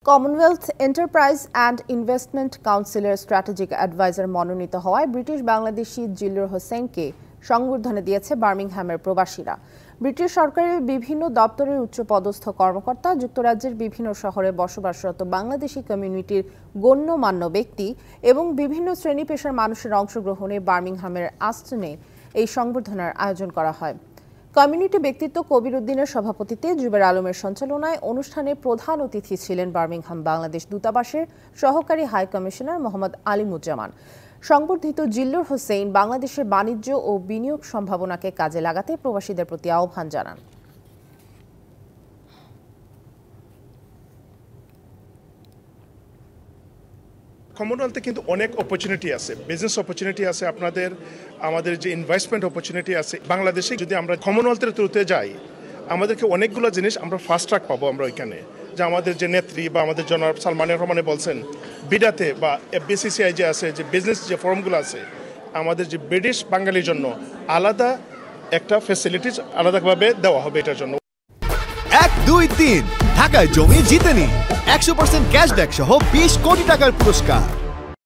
Commonwealth enterprise and investment কাউন্সিলের strategic adviser মনোনীত হওয়ায় ব্রিটিশ বাংলাদেশি জিল্লুর হোসেনকে সংবর্ধনা দিয়েছে বার্মিংহামের প্রবাসীরা। ব্রিটিশ সরকারের বিভিন্ন দপ্তরের উচ্চপদস্থ কর্মকর্তা, যুক্তরাজ্যের বিভিন্ন শহরে বসবাসরত বাংলাদেশি কমিউনিটির গণ্যমান্য ব্যক্তি এবং বিভিন্ন শ্রেণী পেশার মানুষের অংশগ্রহণে বার্মিংহামের আস্টনে এই সংবর্ধনার আয়োজন করা হয়। কমিউনিটি ব্যক্তিত্ব কবির উদ্দিনের সভাপতিত্বে জুবের আলমের সঞ্চালনায় অনুষ্ঠানে প্রধান অতিথি ছিলেন বার্মিংহাম বাংলাদেশ দূতাবাসের সহকারী হাই কমিশনার মোহাম্মদ আলিমুজ্জামান। সংবর্ধিত জিল্লুর হোসেন বাংলাদেশের বাণিজ্য ও বিনিয়োগ সম্ভাবনাকে কাজে লাগাতে প্রবাসীদের প্রতি আহ্বান জানান। কমনওয়েলথে কিন্তু অনেক অপরচুনিটি আছে, বিজনেস অপরচুনিটি আছে, আমাদের যে ইনভেস্টমেন্ট অপরচুনিটি আছে। বাংলাদেশে যদি আমরা কমনওয়েলথের থ্রুতে যাই, আমাদেরকে অনেকগুলো জিনিস আমরা ফাস্ট ট্র্যাক পাবো। আমরা ওইখানে যে আমাদের যে নেত্রী বা আমাদের জনাব সালমান রহমানে বলছেন, বিডাতে বা বিসিসিআই যে আছে, যে বিজনেস যে ফোরামগুলো আছে, আমাদের যে ব্রিটিশ বাঙালির জন্য আলাদা একটা ফ্যাসিলিটিস আলাদাভাবে দেওয়া হবে এটার জন্য। 1, 2, 3 ঢাকায় জমি জিতে নিন 100% ক্যাশব্যাক সহ 20 কোটি টাকার পুরস্কার।